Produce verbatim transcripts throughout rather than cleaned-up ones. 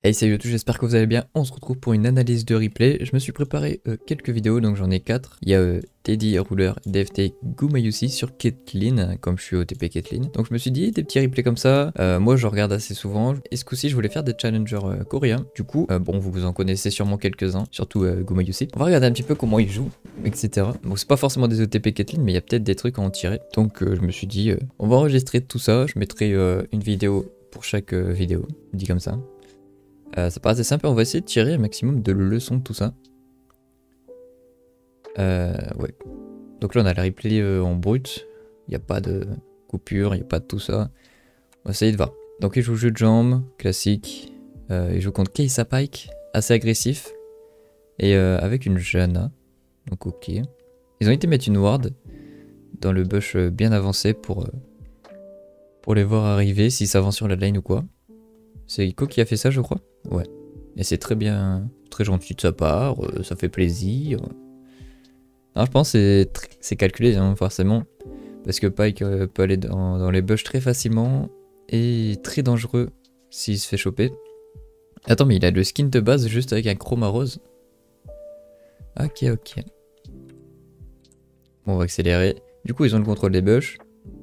Hey salut à tous, j'espère que vous allez bien. On se retrouve pour une analyse de replay. Je me suis préparé euh, quelques vidéos, donc j'en ai quatre. Il y a euh, Teddy, Ruler, D F T, Gumayusi sur Caitlyn, comme je suis O T P Caitlyn. Donc je me suis dit, des petits replays comme ça, euh, moi je regarde assez souvent. Et ce coup-ci, je voulais faire des challengers euh, coréens. Du coup, euh, bon, vous en connaissez sûrement quelques-uns, surtout euh, Gumayusi. On va regarder un petit peu comment ils jouent, et cetera. Bon, c'est pas forcément des O T P Caitlyn, mais il y a peut-être des trucs à en tirer. Donc euh, je me suis dit, euh, on va enregistrer tout ça. Je mettrai euh, une vidéo pour chaque euh, vidéo, dit comme ça. Euh, ça paraît assez simple, on va essayer de tirer un maximum de leçons de tout ça. Euh, ouais. Donc là on a la replay euh, en brut, il n'y a pas de coupure, il n'y a pas de tout ça. On va essayer de voir. Donc il joue jeu de jambes, classique. Euh, il joue contre Kai'Sa Pike, assez agressif. Et euh, avec une Janna. Donc ok. Ils ont été mettre une ward dans le bush euh, bien avancé pour, euh, pour les voir arriver, s'ils s'avancent sur la lane ou quoi. C'est Iko qui a fait ça je crois. Ouais. Et c'est très bien, très gentil de sa part, euh, ça fait plaisir. Non, je pense que c'est calculé hein, forcément. Parce que Pike euh, peut aller dans, dans les bush très facilement. Et très dangereux s'il se fait choper. Attends mais il a le skin de base juste avec un chroma rose. Ok ok. Bon on va accélérer. Du coup ils ont le contrôle des bush.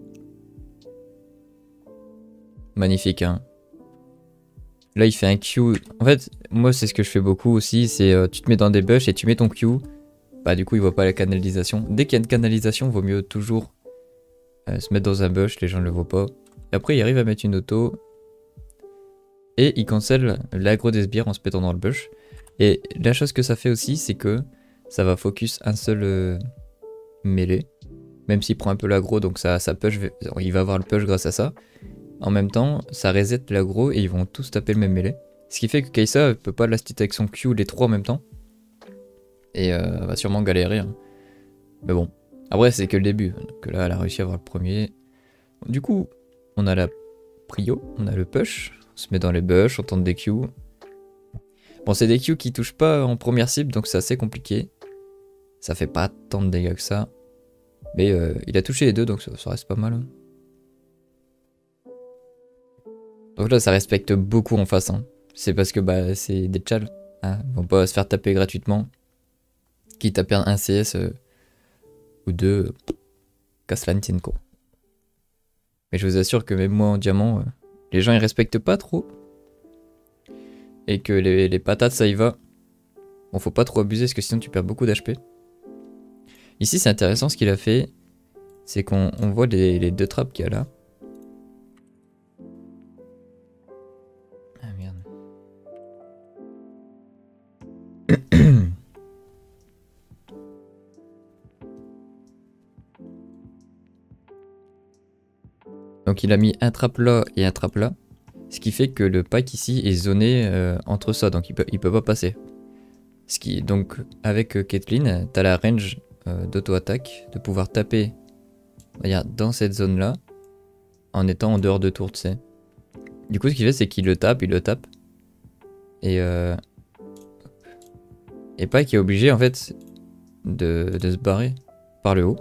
Magnifique hein. Là il fait un Q. En fait moi c'est ce que je fais beaucoup aussi. C'est euh, tu te mets dans des bush et tu mets ton Q. Bah du coup il voit pas la canalisation. Dès qu'il y a une canalisation vaut mieux toujours euh, se mettre dans un bush. Les gens ne le voient pas. Et après il arrive à mettre une auto. Et il cancel l'aggro des sbires en se pétant dans le bush. Et la chose que ça fait aussi c'est que ça va focus un seul euh, mêlée. Même s'il prend un peu l'aggro donc ça, ça push, il va avoir le push grâce à ça. En même temps, ça reset l'aggro et ils vont tous taper le même mêlée. Ce qui fait que Kai'Sa peut pas last hit avec son Q les trois en même temps. Et euh, va sûrement galérer. Hein. Mais bon. Après, c'est que le début. Donc là, elle a réussi à avoir le premier. Du coup, on a la prio, on a le push. On se met dans les bush, on tente des Q. Bon, c'est des Q qui touchent pas en première cible, donc c'est assez compliqué. Ça fait pas tant de dégâts que ça. Mais euh, il a touché les deux, donc ça, ça reste pas mal. Hein. Donc là, ça respecte beaucoup en face. Hein. C'est parce que bah, c'est des tchals. Hein. Ils vont pas se faire taper gratuitement. Quitte à perdre un C S euh, ou deux, euh, casse la tienne quoi. Mais je vous assure que même moi en diamant, euh, les gens ils respectent pas trop. Et que les, les patates ça y va. Bon faut pas trop abuser parce que sinon tu perds beaucoup d'H P. Ici c'est intéressant ce qu'il a fait. C'est qu'on on voit les, les deux trappes qu'il y a là. Ah merde. Donc il a mis un trap là et un trap là. Ce qui fait que le pack ici est zoné euh, entre ça, donc il peut, il peut pas passer. Ce qui, donc avec euh, Caitlyn, t'as la range euh, d'auto-attaque, de pouvoir taper regarde, dans cette zone là, en étant en dehors de tour, tu sais. Du coup ce qu'il fait c'est qu'il le tape, il le tape. Et euh, et Pike est obligé en fait de, de se barrer par le haut.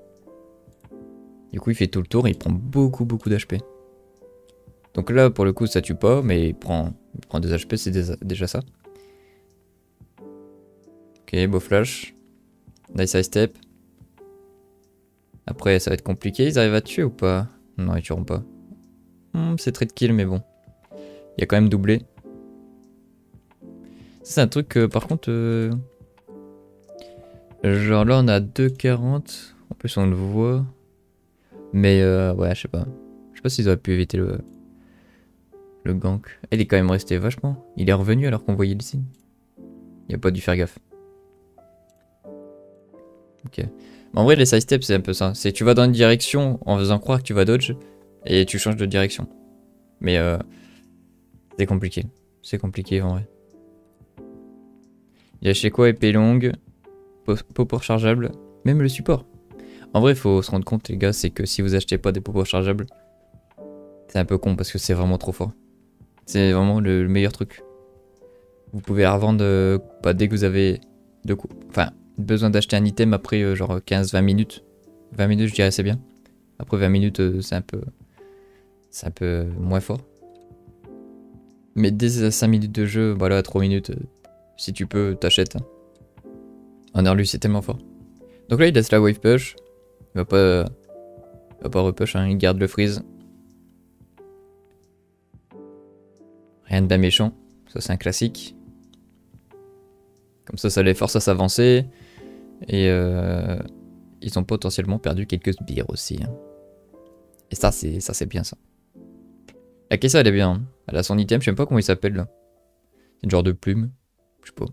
Du coup il fait tout le tour et il prend beaucoup beaucoup d'H P. Donc là pour le coup ça tue pas mais il prend, il prend des H P c'est déjà ça. Ok beau flash. Nice high step. Après ça va être compliqué, ils arrivent à tuer ou pas? Non ils tueront pas. Hmm, c'est très de kill mais bon. Il y a quand même doublé. C'est un truc que par contre... Euh... Genre là on a deux quarante. En plus on le voit. Mais euh, ouais je sais pas. Je sais pas s'ils auraient pu éviter le... Le gank. Il est quand même resté vachement. Il est revenu alors qu'on voyait le signe. Il a pas dû faire gaffe. Ok. Mais en vrai les side steps c'est un peu ça. C'est tu vas dans une direction en faisant croire que tu vas dodge. Et tu changes de direction. Mais euh, c'est compliqué. C'est compliqué en vrai. Il y a chez quoi épée longue. Popo rechargeable. Même le support. En vrai il faut se rendre compte les gars. C'est que si vous achetez pas des popos rechargeables. C'est un peu con parce que c'est vraiment trop fort. C'est vraiment le, le meilleur truc. Vous pouvez revendre euh, bah, dès que vous avez de coup. Enfin besoin d'acheter un item après euh, genre quinze vingt minutes. vingt minutes je dirais c'est bien. Après vingt minutes euh, c'est un peu... C'est un peu moins fort. Mais dès cinq minutes de jeu, voilà, trois minutes, euh, si tu peux, t'achètes. Hein. En early, c'est tellement fort. Donc là, il laisse la wave push. Il va pas, il va pas repush, hein, il garde le freeze. Rien de bien méchant. Ça, c'est un classique. Comme ça, ça les force à s'avancer. Et euh, ils ont potentiellement perdu quelques sbires aussi. Hein. Et ça, c'est ça c'est bien ça. La Kessa, elle est bien. Hein. Elle a son item, je sais même pas comment il s'appelle là. C'est une genre de plume. Je sais pas.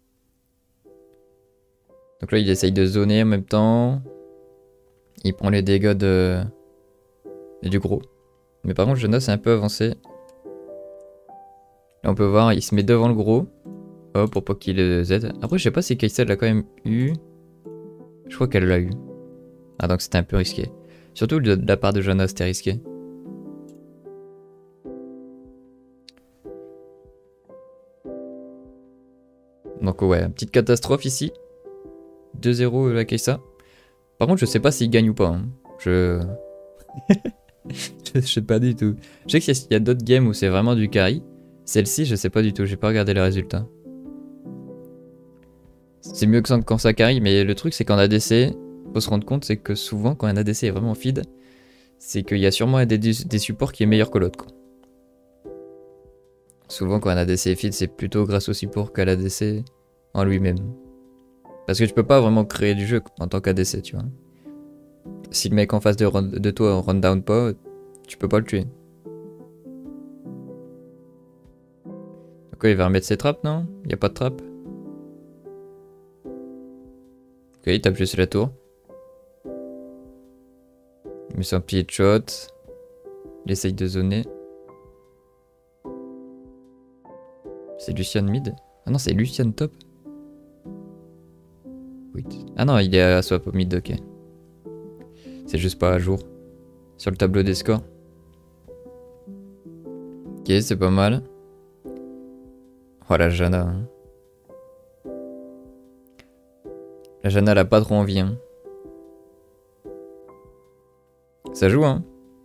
Donc là, il essaye de zoner en même temps. Il prend les dégâts de... Et du gros. Mais par contre, Jonas est un peu avancé. Là, on peut voir, il se met devant le gros. Oh, pour pas qu'il le Z. Après, je sais pas si Kessa l'a quand même eu. Je crois qu'elle l'a eu. Ah, donc c'était un peu risqué. Surtout de la part de Jonas, c'était risqué. Donc ouais, petite catastrophe ici. deux zéro la Kessa. Par contre, je sais pas s'il gagne ou pas. Hein. Je... je sais pas du tout. Je sais qu'il y a d'autres games où c'est vraiment du carry. Celle-ci, je sais pas du tout. J'ai pas regardé les résultats. C'est mieux que quand ça carry, mais le truc c'est qu'en A D C, faut se rendre compte, c'est que souvent quand un A D C est vraiment feed, c'est qu'il y a sûrement des, des supports qui est meilleur que l'autre. Souvent quand un A D C est feed, c'est plutôt grâce au support qu'à l'A D C en lui-même. Parce que tu peux pas vraiment créer du jeu en tant qu'A D C, tu vois. Si le mec en face de, run, de toi run down pas, tu peux pas le tuer. Donc il va remettre ses trappes, non? Il y a pas de trappe. Ok, il tape juste la tour. Il met son pied de shot. Il essaye de zoner. C'est Lucian mid? Ah non, c'est Lucian top. Oui. Ah non, il est à swap au mid, ok. C'est juste pas à jour. Sur le tableau des scores. Ok, c'est pas mal. Oh la Janna. Hein. La Janna, elle a pas trop envie. Hein. Ça joue, hein.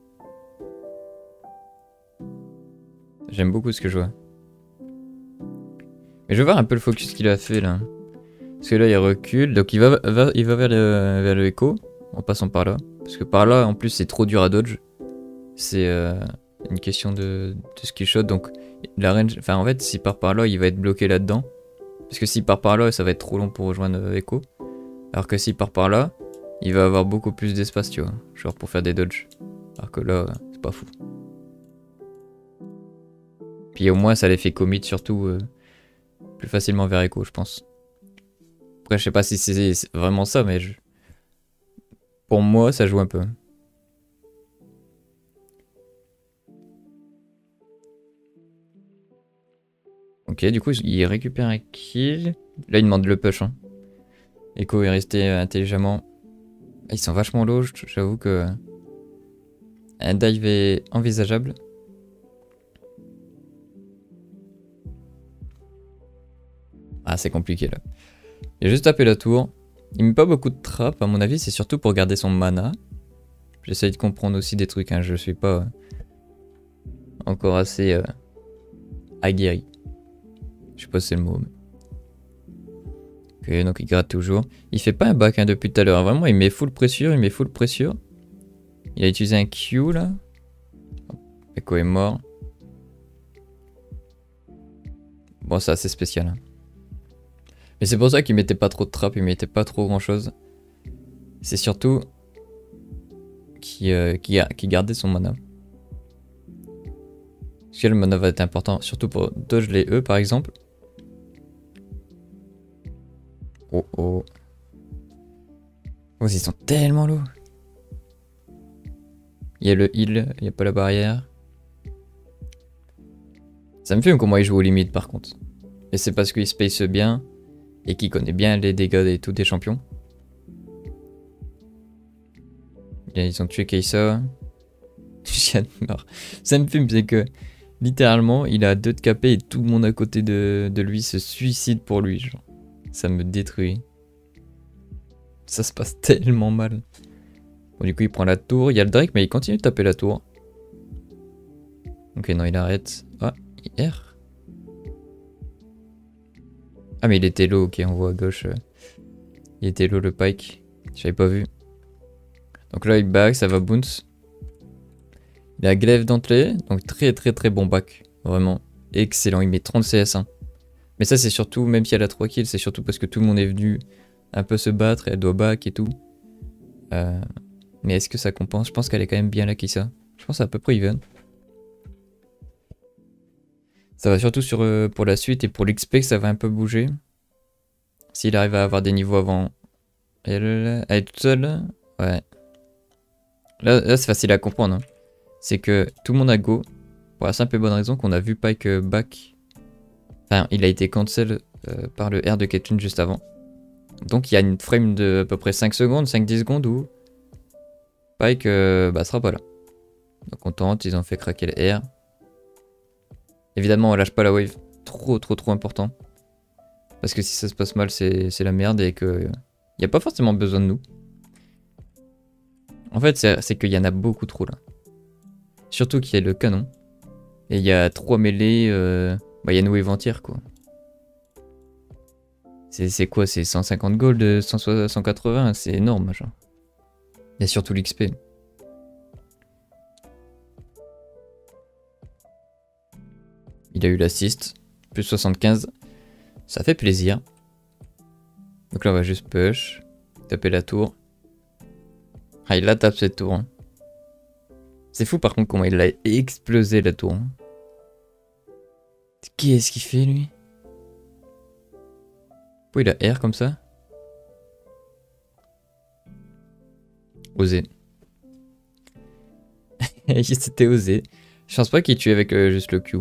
J'aime beaucoup ce que je vois. Mais je veux voir un peu le focus qu'il a fait là. Parce que là il recule, donc il va, va, il va vers le, vers le écho, en passant par là. Parce que par là en plus c'est trop dur à dodge. C'est euh, une question de, de skill shot, donc la range, enfin en fait s'il part par là il va être bloqué là-dedans. Parce que s'il part par là ça va être trop long pour rejoindre euh, écho. Alors que s'il part par là, il va avoir beaucoup plus d'espace tu vois, genre pour faire des dodges. Alors que là c'est pas fou. Puis au moins ça les fait commit surtout euh, plus facilement vers écho je pense. Après, je sais pas si c'est vraiment ça, mais je... pour moi, ça joue un peu. Ok, du coup, il récupère un kill. Là, il demande le push. Hein. Echo est resté intelligemment. Ils sont vachement low, j'avoue que... un dive est envisageable. Ah, c'est compliqué, là. Il a juste tapé la tour. Il met pas beaucoup de trappes, à mon avis, c'est surtout pour garder son mana. J'essaye de comprendre aussi des trucs, hein. Je suis pas euh, encore assez euh, aguerri. Je sais pas si c'est le mot. Mais... ok, donc il gratte toujours. Il fait pas un back hein, depuis tout à l'heure. Vraiment, il met full pressure, il met full pressure. Il a utilisé un Q là. Echo est mort. Bon, c'est assez spécial. Hein. Mais c'est pour ça qu'il mettait pas trop de trappes, il mettait pas trop grand chose. C'est surtout qu'il euh, qui qui gardait son mana. Parce que le mana va être important, surtout pour dodge les E par exemple. Oh oh. Oh, ils sont tellement lourds. Il y a le heal, il n'y a pas la barrière. Ça me fume comment il joue aux limites par contre. Et c'est parce qu'il space bien. Et qui connaît bien les dégâts de tous des champions. Et ils ont tué Kessa. J'adore. Ça me fume, c'est que littéralement, il a deux de K P et tout le monde à côté de, de lui se suicide pour lui. Genre. Ça me détruit. Ça se passe tellement mal. Bon, du coup, il prend la tour. Il y a le Drake, mais il continue de taper la tour. Ok, non, il arrête. Ah, il erre. Ah mais il était low, ok, on voit à gauche. Euh, il était low le Pike. J'avais pas vu. Donc là il back, ça va bounce. Il a glaive d'entrée, donc très très très bon back. Vraiment excellent, il met trente C S. Hein. Mais ça c'est surtout, même si elle a trois kills, c'est surtout parce que tout le monde est venu un peu se battre, et elle doit back et tout. Euh, mais est-ce que ça compense? Je pense qu'elle est quand même bien là qui ça. Je pense à peu près even. Ça va surtout sur, euh, pour la suite et pour l'X P que ça va un peu bouger. S'il arrive à avoir des niveaux avant. Elle, elle est toute seule là. Ouais. Là, là c'est facile à comprendre. Hein. C'est que tout le monde a go. Pour la simple et bonne raison qu'on a vu Pike euh, back. Enfin, il a été cancel euh, par le R de Caitlyn juste avant. Donc il y a une frame de à peu près cinq secondes, cinq dix secondes où Pike euh, bah, sera pas là. Donc on tente, ils ont fait craquer le R. Évidemment on lâche pas la wave, trop trop trop important. Parce que si ça se passe mal c'est la merde et que il n'y a pas forcément besoin de nous. En fait c'est qu'il y en a beaucoup trop là. Surtout qu'il y a le canon. Et il y a trois mêlées, euh... bah il y a une wave entière quoi. C'est quoi, c'est cent cinquante gold, cent quatre-vingts, c'est énorme genre. Il y a surtout l'X P. Il a eu l'assist, plus soixante-quinze, ça fait plaisir. Donc là on va juste push, taper la tour. Ah il la tape cette tour. Hein. C'est fou par contre comment il a explosé la tour. Hein. Qu'est-ce qu'il fait lui? Pourquoi il a R comme ça? Osé. C'était osé. Je pense pas qu'il tue avec euh, juste le Q.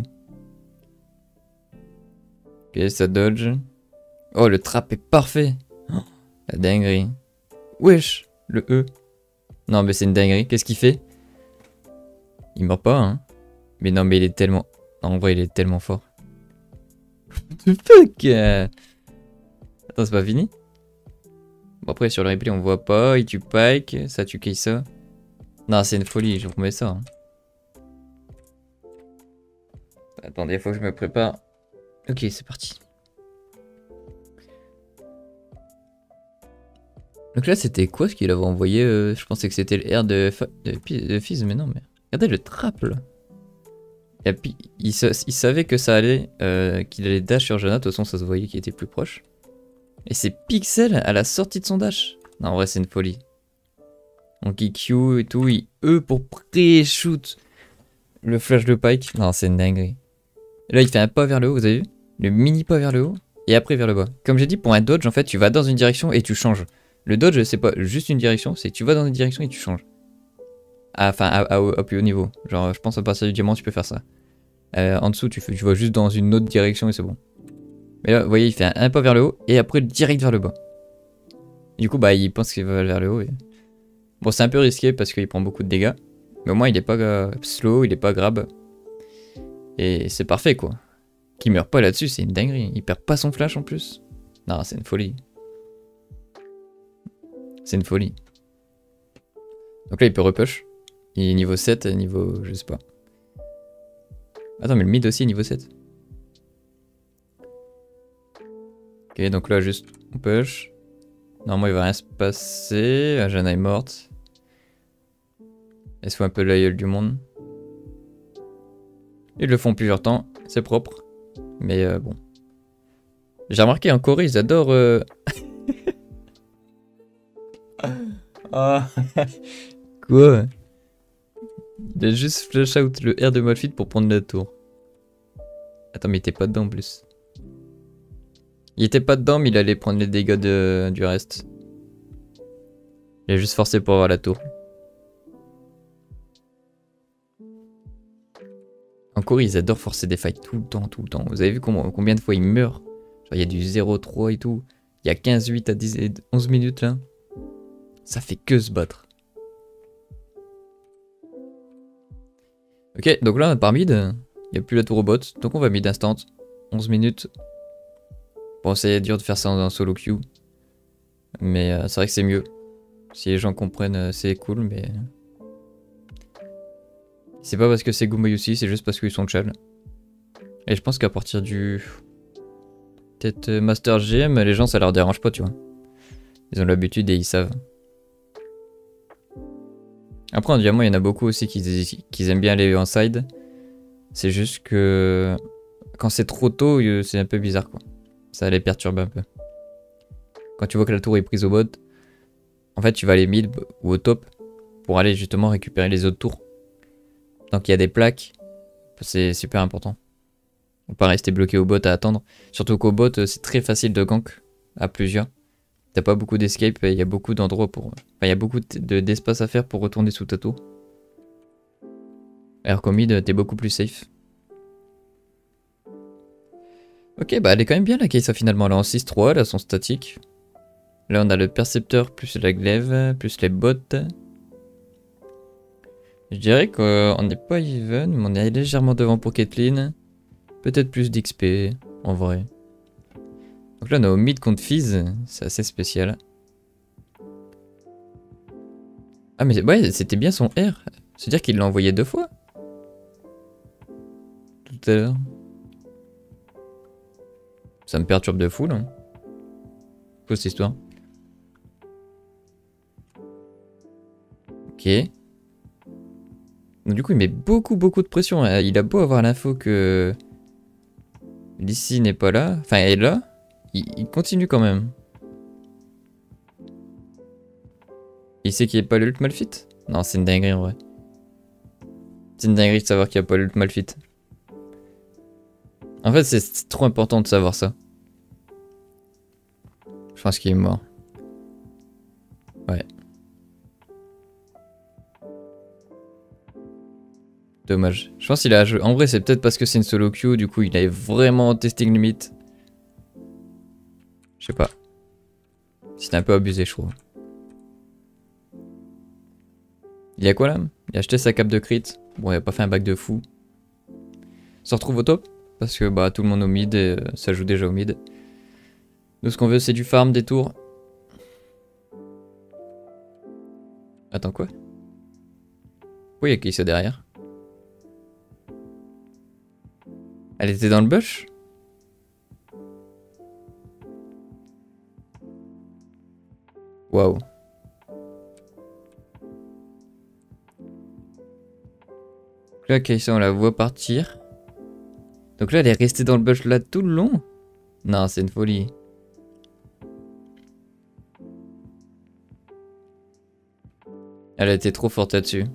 Ok, ça dodge. Oh, le trap est parfait. Oh, la dinguerie. Wesh, le E. Non, mais c'est une dinguerie. Qu'est-ce qu'il fait? Il meurt pas, hein. Mais non, mais il est tellement... Non, en vrai, il est tellement fort. What the fuck? Attends, c'est pas fini? Bon, après, sur le replay, on voit pas. Il tue Pike. Ça tue Kai'Sa. Non, c'est une folie. Je vous remets ça. Hein. Attendez, il faut que je me prépare. Ok, c'est parti. Donc là, c'était quoi ce qu'il avait envoyé euh, Je pensais que c'était le R de, de, de Fizz, mais non, mais... Regardez le trap, là. Et puis, il, il savait que ça allait, euh, qu'il allait dash sur Janna. De toute façon, ça se voyait qu'il était plus proche. Et c'est Pixel à la sortie de son dash. Non, en vrai, c'est une folie. Donc, il Q et tout, il E pour pré-shoot le flash de Pike. Non, c'est une dinguerie. Et là, il fait un pas vers le haut, vous avez vu? Le mini pas vers le haut, et après vers le bas. Comme j'ai dit, pour un dodge, en fait, tu vas dans une direction et tu changes. Le dodge, c'est pas juste une direction, c'est que tu vas dans une direction et tu changes. Enfin, à, à, à, à plus haut niveau. Genre, je pense à partir du diamant, tu peux faire ça. Euh, en dessous, tu, fais, tu vas juste dans une autre direction et c'est bon. Mais là, vous voyez, il fait un, un pas vers le haut et après direct vers le bas. Du coup, bah, il pense qu'il va vers le haut. Et... Bon, c'est un peu risqué parce qu'il prend beaucoup de dégâts. Mais au moins, il est pas euh, slow, il est pas grab. Et c'est parfait, quoi. Qu'il meurt pas là-dessus, c'est une dinguerie. Il perd pas son flash en plus. Non, c'est une folie. C'est une folie. Donc là, il peut repush. Il est niveau sept, niveau... je sais pas. Attends, mais le mid aussi est niveau sept. Ok, donc là, juste on push. Normalement, il va rien se passer. Janna est morte. Elle se fout un peu de la gueule du monde. Ils le font plusieurs temps, c'est propre. Mais euh, bon. J'ai remarqué en Corée, ils adorent... Euh... ah. Quoi? Il a juste flash out le R de Malphite pour prendre la tour. Attends, mais il était pas dedans en plus. Il était pas dedans, mais il allait prendre les dégâts de, du reste. Il a juste forcé pour avoir la tour. En Corée, ils adorent forcer des fights tout le temps, tout le temps. Vous avez vu combien, combien de fois ils meurent? Genre, il y a du zéro trois et tout. Il y a quinze huit à dix, onze minutes là. Ça fait que se battre. Ok, donc là, par mid, il n'y a plus la tour au bot. Donc on va mid instant. onze minutes. Bon, c'est dur de faire ça en solo queue. Mais euh, c'est vrai que c'est mieux. Si les gens comprennent, euh, c'est cool, mais... C'est pas parce que c'est Gumayusi, c'est juste parce qu'ils sont chal. Et je pense qu'à partir du... peut-être euh, Master G M, les gens ça leur dérange pas, tu vois. Ils ont l'habitude et ils savent. Après en diamant, il y en a beaucoup aussi qui, qui aiment bien aller en side. C'est juste que quand c'est trop tôt, c'est un peu bizarre quoi. Ça les perturbe un peu. Quand tu vois que la tour est prise au bot, en fait tu vas aller mid ou au top pour aller justement récupérer les autres tours. Donc il y a des plaques, c'est super important. On peut pas rester bloqué au bot à attendre. Surtout qu'au bot c'est très facile de gank à plusieurs. T'as pas beaucoup d'escape et il y a beaucoup d'endroits pour... Enfin il y a beaucoup d'espace à faire pour retourner sous ta tour. Alors qu'au mid t'es beaucoup plus safe. Ok bah elle est quand même bien la Kai'Sa finalement. Elle est en six trois, elle a son statique. Là on a le percepteur plus la glaive, plus les bottes. Je dirais qu'on n'est pas even, mais on est légèrement devant pour Caitlyn. Peut-être plus d'X P, en vrai. Donc là on est au mid contre Fizz, c'est assez spécial. Ah mais ouais, c'était bien son R. C'est-à-dire qu'il l'a envoyé deux fois tout à l'heure. Ça me perturbe de fou là. Quoi cette histoire? Ok. Donc, du coup il met beaucoup beaucoup de pression. Il a beau avoir l'info que Lissy n'est pas là, enfin elle est là, il, il continue quand même. Il sait qu'il n'y a pas l'ult Malfit? Non c'est une dinguerie en vrai. C'est une dinguerie de savoir qu'il n'y a pas l'ult Malfit. En fait c'est trop important de savoir ça. Je pense qu'il est mort. Ouais. Dommage. Je pense qu'il a joué. En vrai, c'est peut-être parce que c'est une solo queue, du coup, il avait vraiment testing limit. Je sais pas. C'était un peu abusé, je trouve. Il y a quoi là? Il a acheté sa cape de crit. Bon, il a pas fait un bac de fou. On se retrouve au top. Parce que bah tout le monde au mid et euh, ça joue déjà au mid. Nous, ce qu'on veut, c'est du farm, des tours. Attends, quoi? Oui, il y a Kai'Sa derrière. Elle était dans le bush? Waouh. Là, Kai'Sa, on la voit partir. Donc là, elle est restée dans le bush là tout le long? Non, c'est une folie. Elle a été trop forte là-dessus.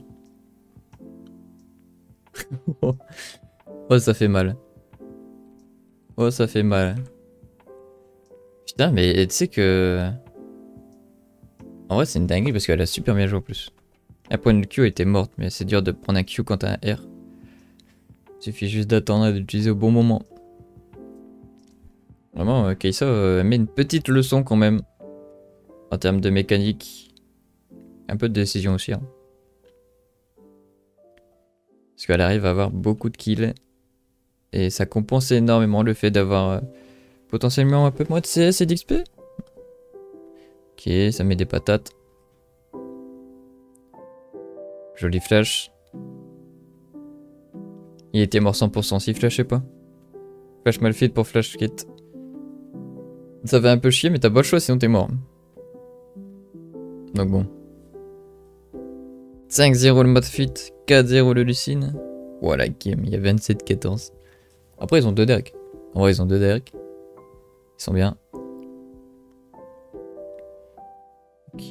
Oh, ça fait mal. Oh, ça fait mal. Putain, mais tu sais que... En vrai, c'est une dinguerie parce qu'elle a super bien joué en plus. La point de Q était morte, mais c'est dur de prendre un Q quand t'as un R. Il suffit juste d'attendre et d'utiliser au bon moment. Vraiment, euh, Kai'Sa euh, met une petite leçon quand même. En termes de mécanique. Un peu de décision aussi. Hein. Parce qu'elle arrive à avoir beaucoup de kills. Et ça compense énormément le fait d'avoir euh, potentiellement un peu moins de C S et d'X P. Ok, ça met des patates. Joli flash. Il était mort cent pour cent s'il flashait pas. Flash mal fait pour flash kit. Ça fait un peu chier mais t'as pas le choix sinon t'es mort. Donc bon. cinq zéro le Malfit, quatre zéro le Lucine. Voilà game, il y a vingt-sept quatorze. Après ils ont deux Derek. En vrai ils ont deux Derek. Ils sont bien. Ok.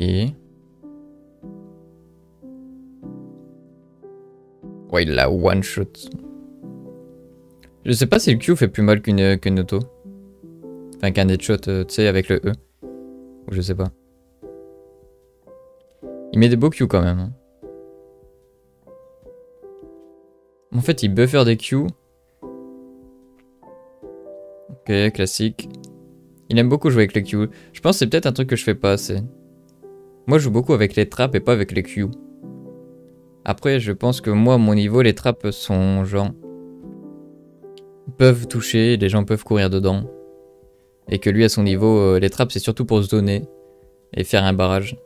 Ouais il l'a one shot. Je sais pas si le Q fait plus mal qu'une qu'une auto. Enfin qu'un headshot, euh, tu sais, avec le E. Ou je sais pas. Il met des beaux Q quand même. Hein. En fait, il buffer des Q. Ok, classique. Il aime beaucoup jouer avec les Q. Je pense que c'est peut-être un truc que je fais pas assez. Moi, je joue beaucoup avec les traps et pas avec les Q. Après, je pense que moi, à mon niveau, les traps sont genre... peuvent toucher, les gens peuvent courir dedans. Et que lui, à son niveau, euh, les traps, c'est surtout pour se donner. Et faire un barrage.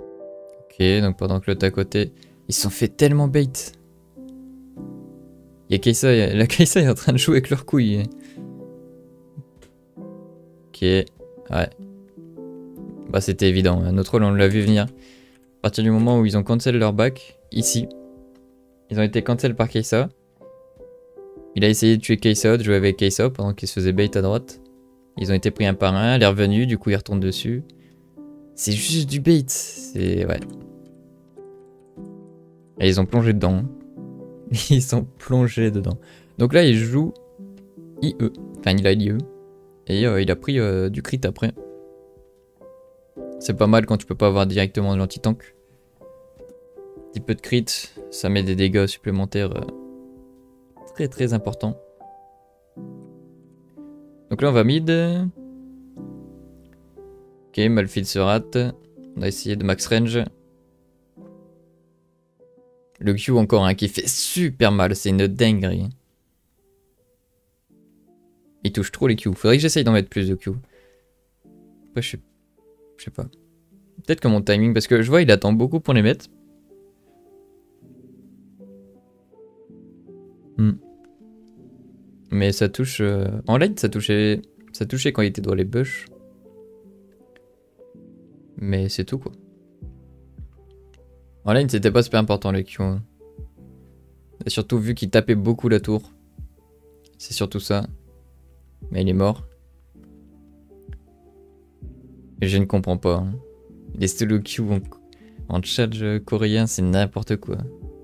Ok, donc pendant que l'autre à côté... Ils se sont fait tellement bait. Il y a Kai'Sa, la Kai'Sa est en train de jouer avec leurs couilles. Ok, ouais. Bah c'était évident, notre rôle on l'a vu venir. À partir du moment où ils ont cancel leur back, ici, ils ont été cancel par Kai'Sa. Il a essayé de tuer Kai'Sa, de jouer avec Kai'Sa pendant qu'il se faisait bait à droite. Ils ont été pris un par un, elle est revenue, du coup il retourne dessus. C'est juste du bait, c'est... ouais. Et ils ont plongé dedans. Ils sont plongés dedans. Donc là il joue I E, enfin il a I E. Et euh, il a pris euh, du crit après. C'est pas mal quand tu peux pas avoir directement de l'anti-tank. Un petit peu de crit, ça met des dégâts supplémentaires euh, très très importants. Donc là on va mid. Ok, Malphite se rate. On a essayé de max range. Le Q encore hein, qui fait super mal, c'est une dinguerie. Il touche trop les Q. Faudrait que j'essaye d'en mettre plus de Q. Après je sais, je sais pas. Peut-être que mon timing, parce que je vois il attend beaucoup pour les mettre. Hmm. Mais ça touche... Euh... En lane ça touchait... ça touchait quand il était dans les bush. Mais c'est tout quoi. En lane c'était pas super important les Q. Hein. Et surtout vu qu'il tapait beaucoup la tour. C'est surtout ça. Mais il est mort. Et je ne comprends pas. Hein. Les solo Q en, en charge coréen c'est n'importe quoi.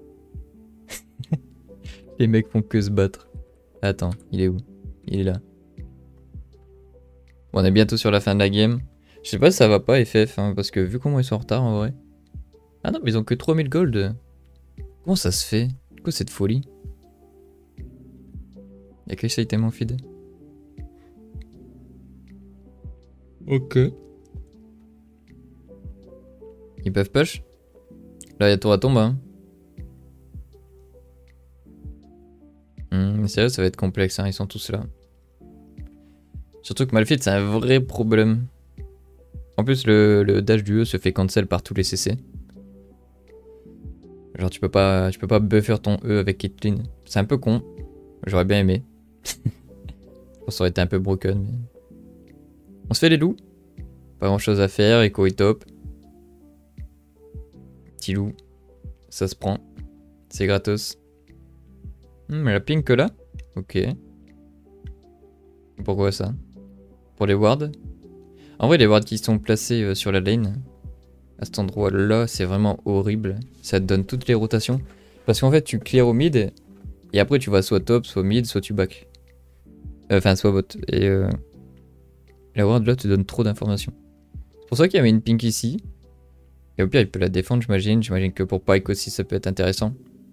Les mecs font que se battre. Attends, il est où? Il est là. Bon, on est bientôt sur la fin de la game. Je sais pas si ça va pas F F, hein, parce que vu comment ils sont en retard en vrai. Ah non, mais ils ont que trois mille gold. Comment ça se fait? Quoi cette folie? Y'a quelque chose tellement feed. Ok. Ils peuvent push? Là, y'a tour à tombe, hein. Hum, sérieux, ça va être complexe, hein, ils sont tous là. Surtout que Malphite, c'est un vrai problème. En plus, le, le dash du E se fait cancel par tous les C C. Genre, tu peux pas, tu peux pas buffer ton E avec Caitlyn. C'est un peu con. J'aurais bien aimé. Je pense que ça aurait été un peu broken. Mais... on se fait les loups. Pas grand chose à faire, Echo est top. Petit loup. Ça se prend. C'est gratos. Hmm, elle a ping que là? Ok. Pourquoi ça? Pour les wards? En vrai, les wards qui sont placés euh, sur la lane, à cet endroit-là, c'est vraiment horrible. Ça te donne toutes les rotations. Parce qu'en fait, tu clear au mid, et après tu vas soit top, soit mid, soit tu back. Enfin, euh, soit bot. Et euh, la ward là te donne trop d'informations. C'est pour ça qu'il y avait une ping ici. Et au pire, il peut la défendre, j'imagine. J'imagine que pour Pyke aussi, ça peut être intéressant.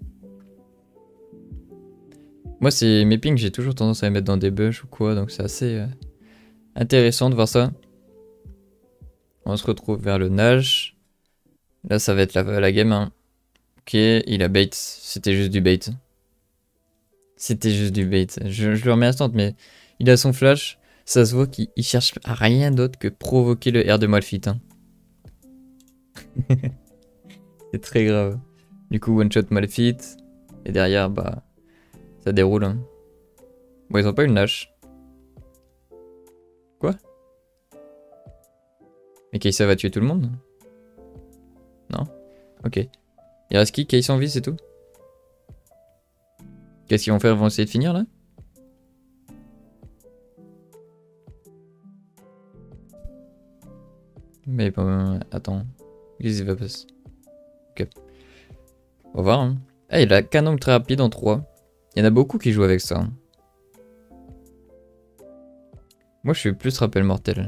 Moi, c'est mes pings, j'ai toujours tendance à les mettre dans des bush ou quoi, donc c'est assez euh, intéressant de voir ça. On se retrouve vers le Nash. Là, ça va être la, la game. Hein. Ok, il a bait. C'était juste du bait. C'était juste du bait. Je, je le remets instant, mais il a son flash. Ça se voit qu'il cherche à rien d'autre que provoquer le R de Malphite. Hein. C'est très grave. Du coup, one shot Malphite. Et derrière, bah, ça déroule. Hein. Bon, ils ont pas eu le Nash. Quoi? Mais Kai'Sa va tuer tout le monde? Non? Ok. Il reste qui? Kai'Sa en vie, c'est tout? Qu'est-ce qu'ils vont faire? Ils vont essayer de finir là? Mais bon, attends. Qu'est-ce qui va passer? Ok. On va voir. Hein. Ah, il a canon très rapide en trois. Il y en a beaucoup qui jouent avec ça. Hein. Moi, je suis plus rappel mortel.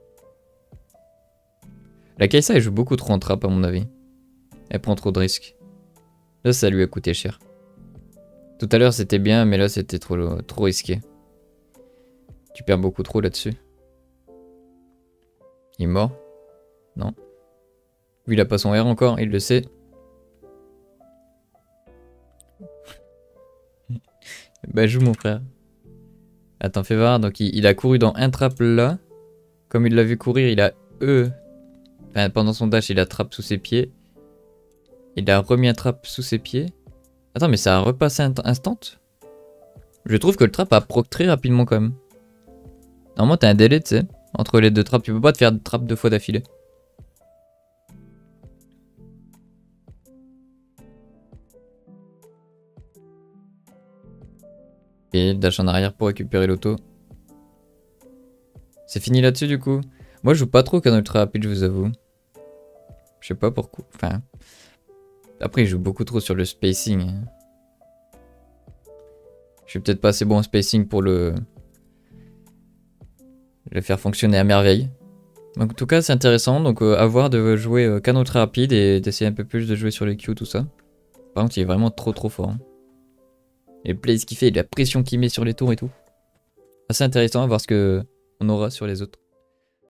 La Kai'Sa, elle joue beaucoup trop en trap, à mon avis. Elle prend trop de risques. Là, ça lui a coûté cher. Tout à l'heure, c'était bien, mais là, c'était trop, trop risqué. Tu perds beaucoup trop là-dessus. Il est mort? Non. Lui, il a pas son R encore, il le sait. Bah, joue, mon frère. Attends, fais voir. Donc, il, il a couru dans un trap là. Comme il l'a vu courir, il a E. Enfin, pendant son dash, il a trap sous ses pieds. Il a remis un trap sous ses pieds. Attends, mais ça a repassé instant? Je trouve que le trap a proc très rapidement quand même. Normalement t'as un délai, tu sais, entre les deux traps. Tu peux pas te faire de trap deux fois d'affilée. Et dash en arrière pour récupérer l'auto. C'est fini là-dessus du coup. Moi je joue pas trop qu'un ultra rapide, je vous avoue. Je sais pas pourquoi. Enfin. Après, je joue beaucoup trop sur le spacing. Je suis peut-être pas assez bon en spacing pour le... le faire fonctionner à merveille. Donc, en tout cas, c'est intéressant. Donc, euh, à voir de jouer euh, qu'un ultra rapide et d'essayer un peu plus de jouer sur les Q, tout ça. Par contre, il est vraiment trop trop fort. Hein. Et le plays qu'il fait, et la pression qu'il met sur les tours et tout. Assez intéressant à voir ce que on aura sur les autres.